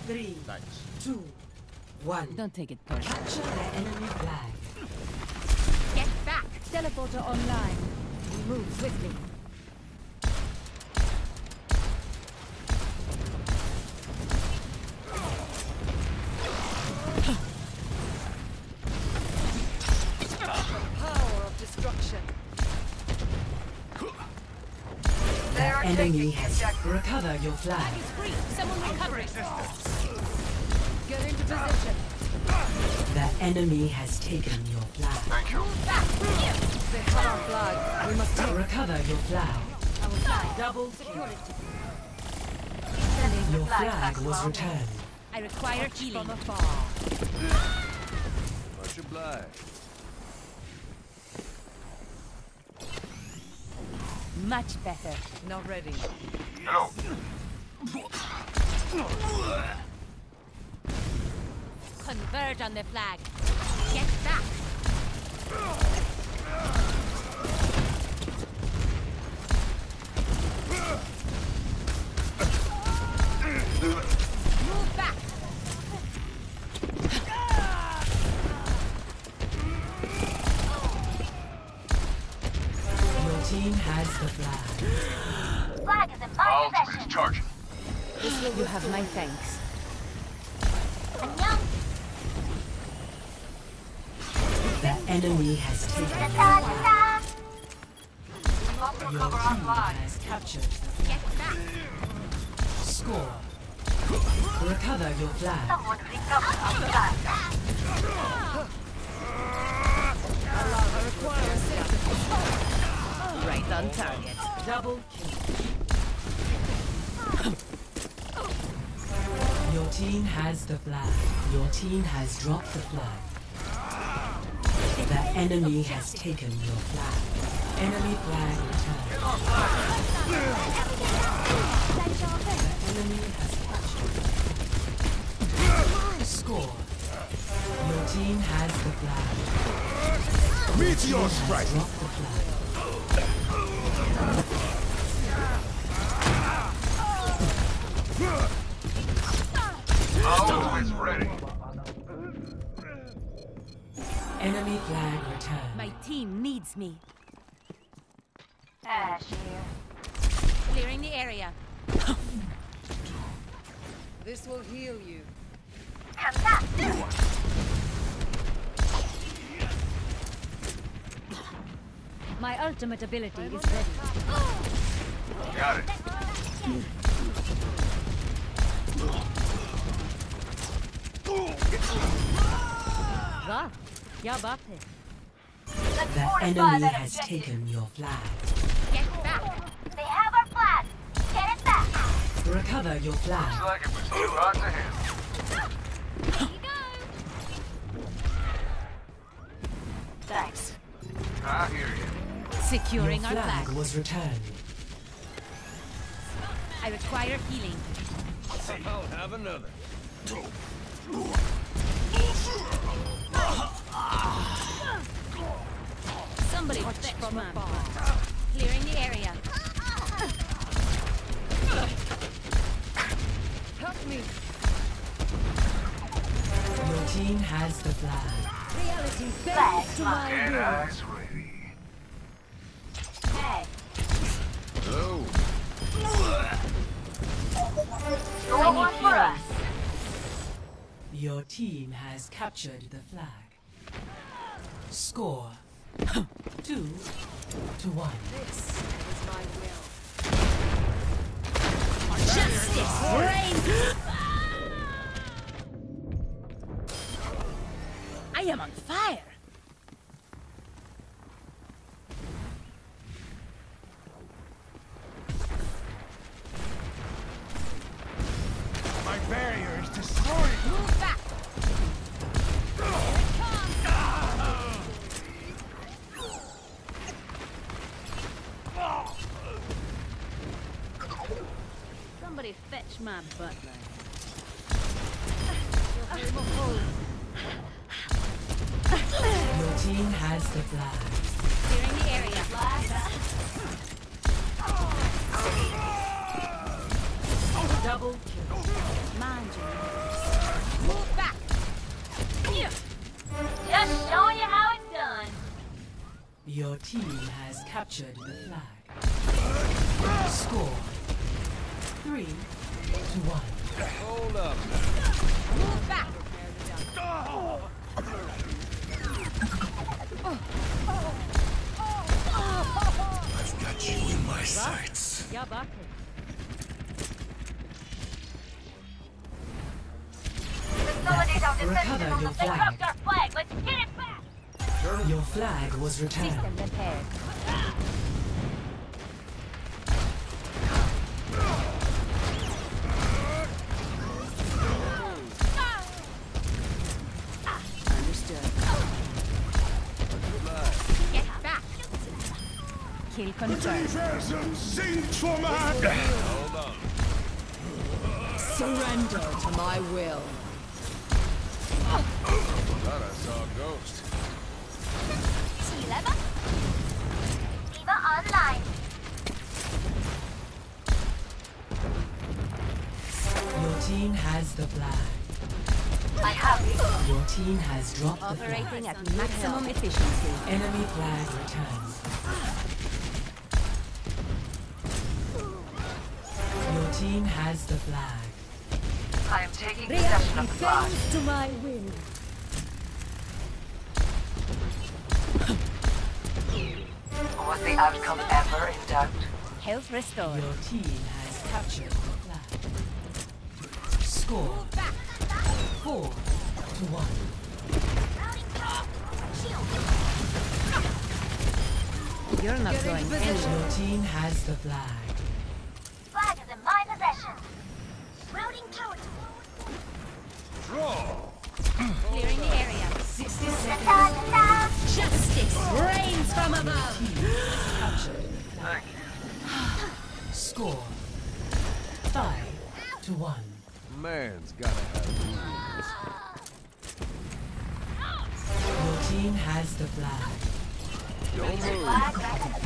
3, Nice. 2, 1. Don't take it personally. Capture the enemy flag. Get back! Teleporter online. We move swiftly. Power of destruction. The enemy has recover your flag. It's free. Someone recover it. Get into position. The enemy has taken your flag. Thank you. They have our flag. We must take Recover your flag. Our flag. Double Security. Your flag was returned. I require healing. from afar. Much obliged. Much better. Not ready. Hello. Converge on the flag. Get back. Move back. Your team has the flag. Flag is in my Ultimate is possession. charging. You have my thanks. 안녕. The enemy has taken your 됐다, flag. 됐다. Your team has captured the Get back. score. Recover your flag. Someone recover our flag. Right on target. Double kill. Your team has the flag. Your team has dropped the flag. The enemy has taken your flag. Enemy flag returned. The enemy has captured. Score. Your team has the flag. Meteor Has strike. dropped the flag. Ultimate's ready. Enemy flag returned. My team needs me. Ash here. Clearing the area. This will heal you. 간다. My ultimate ability is ready. Got it. वाह, क्या बात है? Let's The fortify enemy that has objective. taken your flag. Get back. They have our flag. Get it back. Recover your Looks flag. like it was too hot to handle. Here you go. Thanks. I hear you. Securing Your our flag flag. was returned. I require healing. I'll have another. Somebody fetch from afar. Clearing the area. Help me. Your team has the flag. Reality Flag bends to my Dead will. eyes ready. Hey. Hello. No one for us. Your team has captured the flag. Score 2-1. This is my will. Justice reigns. I am on fire. My barrier is destroyed. Move back. Somebody fetch my butler. Your team has the flag. Clearing the area. Double kill. Mind you. team has captured the flag. Score 3-1. Hold up. Move back! I've got you in my sights. Ja, warte. Consolidate our Recover defenses on your the flag. dropped our flag. Let's get it back. Your flag was returned. System repaired. Understood. Get back! Kill confirmed. Sing for my... Hold on. Surrender to my will. Thought I saw a ghost. Diva? Diva online. Your team has the flag. I have it. Your team has dropped the Operating flag. at maximum efficiency. Enemy flag returned. Your team has the flag. I am taking possession of the flag. to my will. Was the outcome ever in doubt? Health restored. Your team has captured the flag. Score 4-1. You're not going anywhere. Your team has the flag. Flag is in my possession. Routing towards Draw. Clearing the area. 60 seconds. ta-ta. Justice reigns from above. Captured the flag. Score 5-1. Man's gotta have rules. Your team has the flag. Don't move. Flag back in